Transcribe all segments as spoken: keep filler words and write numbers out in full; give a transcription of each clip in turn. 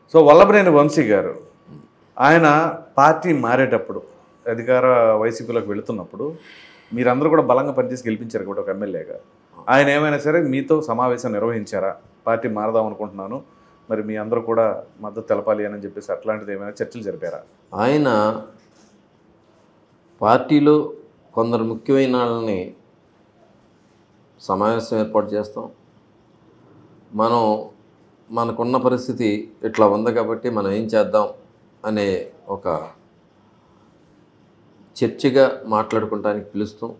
So Vallabhaneni Vamsi గారు ఆయన party మారేటప్పుడు అధికార వైసీపీలోకి వెళుతున్నప్పుడు మీరందరూ కూడా బలంగా పనిచేసి గెలిపించారు కాబట్టి ఒక ఎమ్మెల్యేగా ఆయన ఏమైనా సరే మీతో సమావేశం నిర్వహించారా? పార్టీ మారదాం అనుకుంటున్నాను, మరి మీ అందరూ కూడా మద్దతు తెలపాలి అని చెప్పేసి అట్లాంటిది ఏమైనా చర్చలు జరిపారా? ఆయన పార్టీలో కొందరు ముఖ్యమైన వాళ్ళని సమావేశం ఏర్పాటు చేస్తాం. మనం మనకున్న పరిస్థితి ఇట్లా ఉంది కాబట్టి మనం ఏం చేద్దాం అనే ఒక చర్చగా మాట్లాడుకోవడానికి పిలుస్తాం.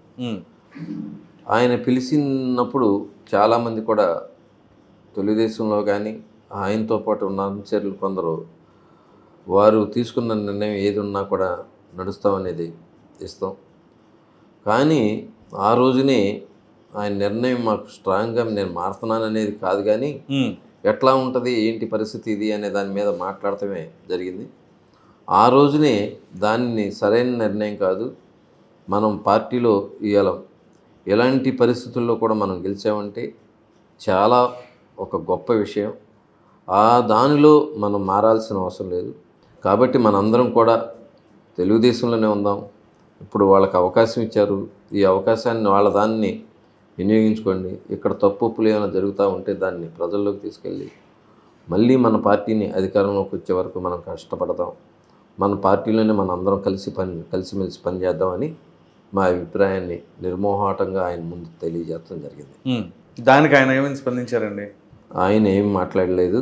ఆయన పిలిచినప్పుడు చాలామంది కూడా తెలుగుదేశంలో కానీ ఆయనతో పాటు ఉన్న అనుచరులు కొందరు వారు తీసుకున్న నిర్ణయం ఏది ఉన్నా కూడా నడుస్తామనేది ఇస్తాం. కానీ ఆ రోజునే ఆయన నిర్ణయం మాకు స్ట్రాంగ్గా నేను మారుతున్నాను అనేది కాదు, కానీ ఎట్లా ఉంటుంది ఏంటి పరిస్థితి ఇది అనే దాని మీద మాట్లాడటమే జరిగింది. ఆ రోజునే దాన్ని సరైన నిర్ణయం కాదు, మనం పార్టీలో ఇవాళ ఎలాంటి పరిస్థితుల్లో కూడా మనం గెలిచామంటే చాలా ఒక గొప్ప విషయం. ఆ దానిలో మనం మారాల్సిన అవసరం లేదు. కాబట్టి మనందరం కూడా తెలుగుదేశంలోనే ఉందాం. ఇప్పుడు వాళ్ళకి అవకాశం ఇచ్చారు, ఈ అవకాశాన్ని వాళ్ళ దాన్ని వినియోగించుకోండి. ఇక్కడ తప్పులు ఏమైనా జరుగుతూ ఉంటే దాన్ని ప్రజల్లోకి తీసుకెళ్ళి మళ్ళీ మన పార్టీని అధికారంలోకి వచ్చే వరకు మనం కష్టపడదాం. మన పార్టీలోనే మన అందరం కలిసి పని కలిసిమెలిసి పనిచేద్దామని మా అభిప్రాయాన్ని నిర్మోహాటంగా ఆయన ముందు తెలియజేయడం జరిగింది. దానికి ఆయన ఏమైనా స్పందించారండి? ఆయన ఏం మాట్లాడలేదు.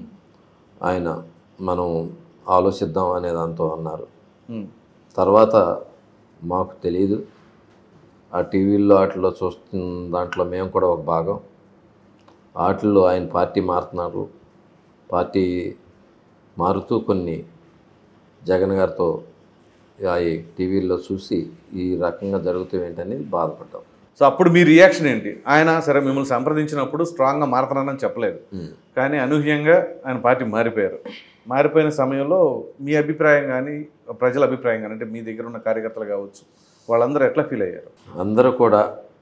ఆయన మనం ఆలోచిద్దాం అనే దాంతో అన్నారు. తర్వాత మాకు తెలియదు, ఆ టీవీల్లో వాటిలో చూస్తున్న దాంట్లో మేము కూడా ఒక భాగం. వాటిల్లో ఆయన పార్టీ మారుతున్నారు, పార్టీ మారుతూ కొన్ని జగన్ గారితో ఆ టీవీల్లో చూసి ఈ రకంగా జరుగుతాయి ఏంటనేది బాధపడ్డాం. సో అప్పుడు మీ రియాక్షన్ ఏంటి? ఆయన సరే మిమ్మల్ని సంప్రదించినప్పుడు స్ట్రాంగ్గా మారుతున్నానని చెప్పలేదు, కానీ అనూహ్యంగా ఆయన పార్టీ మారిపోయారు. మారిపోయిన సమయంలో మీ అభిప్రాయం కానీ ప్రజల అభిప్రాయం కానీ, అంటే మీ దగ్గర ఉన్న కార్యకర్తలు కావచ్చు, వాళ్ళందరూ ఎట్లా ఫీల్ అయ్యారు? అందరూ కూడా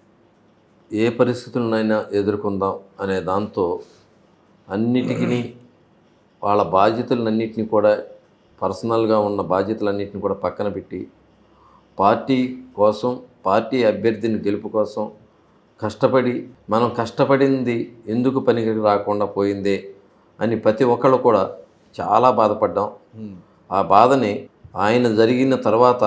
ఏ పరిస్థితులనైనా ఎదుర్కొందాం అనే దాంతో అన్నిటికీ వాళ్ళ బాధ్యతలన్నింటినీ కూడా పర్సనల్గా ఉన్న బాధ్యతలన్నింటినీ కూడా పక్కన పెట్టి పార్టీ కోసం, పార్టీ అభ్యర్థిని గెలుపు కోసం కష్టపడి మనం కష్టపడింది ఎందుకు పనికి రాకుండా పోయిందే అని ప్రతి ఒక్కళ్ళు కూడా చాలా బాధపడ్డాం. ఆ బాధని ఆయన జరిగిన తర్వాత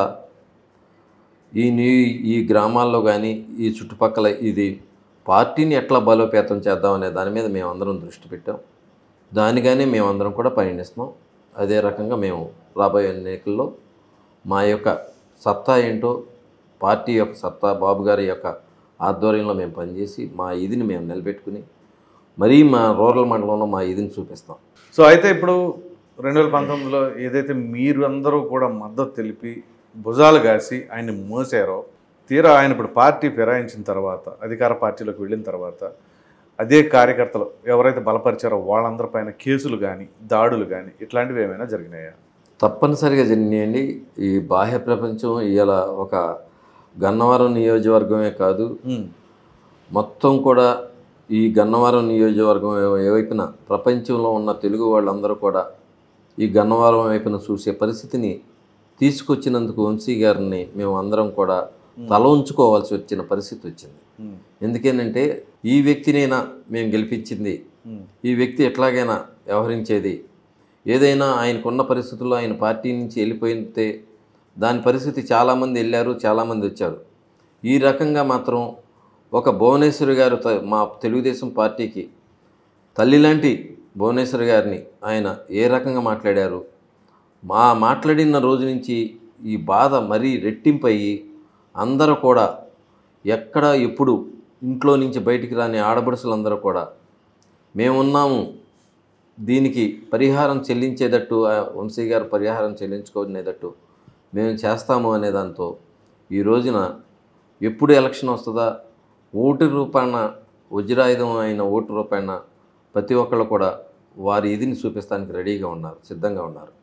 ఈ నీ ఈ గ్రామాల్లో కానీ ఈ చుట్టుపక్కల ఇది పార్టీని ఎట్లా బలోపేతం చేద్దాం అనే దాని మీద మేమందరం దృష్టి పెట్టాం. దానిగానే మేమందరం కూడా పయనిస్తున్నాం. అదే రకంగా మేము రాబోయే ఎన్నికల్లో మా యొక్క సత్తా ఏంటో, పార్టీ యొక్క సత్తా, బాబు గారి యొక్క ఆధ్వర్యంలో మేము పనిచేసి మా ఇదిని మేము నిలబెట్టుకుని మరీ మా రూరల్ మండలంలో మా ఇదిని చూపిస్తాం. సో అయితే ఇప్పుడు రెండు వేల పంతొమ్మిదిలో ఏదైతే మీరు అందరూ కూడా మద్దతు తెలిపి భుజాలు కాసి ఆయన్ని మోసారో, తీరా ఆయన ఇప్పుడు పార్టీ ఫిరాయించిన తర్వాత, అధికార పార్టీలోకి వెళ్ళిన తర్వాత అదే కార్యకర్తలు ఎవరైతే బలపరిచారో వాళ్ళందరిపైన కేసులు కానీ దాడులు కానీ ఇట్లాంటివి ఏమైనా జరిగినాయా? తప్పనిసరిగా జరిగినాయండి. ఈ బాహ్య ప్రపంచం ఇవాళ ఒక గన్నవరం నియోజకవర్గమే కాదు, మొత్తం కూడా ఈ గన్నవరం నియోజకవర్గం వైపున ప్రపంచంలో ఉన్న తెలుగు వాళ్ళందరూ కూడా ఈ గన్నవరం వైపున చూసే పరిస్థితిని తీసుకొచ్చినందుకు వంశీ గారిని మేము అందరం కూడా తల ఉంచుకోవాల్సి వచ్చిన పరిస్థితి వచ్చింది. ఎందుకేనంటే ఈ వ్యక్తినైనా మేము గెలిపించింది, ఈ వ్యక్తి ఎట్లాగైనా వ్యవహరించేది, ఏదైనా ఆయనకున్న పరిస్థితుల్లో ఆయన పార్టీ నుంచి వెళ్ళిపోయితే దాని పరిస్థితి చాలామంది వెళ్ళారు, చాలామంది వచ్చారు. ఈ రకంగా మాత్రం ఒక భువనేశ్వరి గారు మా తెలుగుదేశం పార్టీకి తల్లి లాంటి భువనేశ్వరి గారిని ఆయన ఏ రకంగా మాట్లాడారు, మా మాట్లాడిన రోజు నుంచి ఈ బాధ మరీ రెట్టింపయ్యి అందరూ కూడా ఎక్కడ ఎప్పుడు ఇంట్లో నుంచి బయటికి రాని ఆడబడుసులందరూ కూడా మేమున్నాము, దీనికి పరిహారం చెల్లించేటట్టు వంశీ గారు పరిహారం చెల్లించుకునేటట్టు మేము చేస్తాము అనే దాంతో ఈ రోజున ఎప్పుడు ఎలక్షన్ వస్తుందా, ఓటు రూపాయన వజ్రాయుధం అయిన ఓటు రూపాయన ప్రతి ఒక్కళ్ళు కూడా వారి ఇదిని చూపిస్తానికి రెడీగా ఉన్నారు, సిద్ధంగా ఉన్నారు.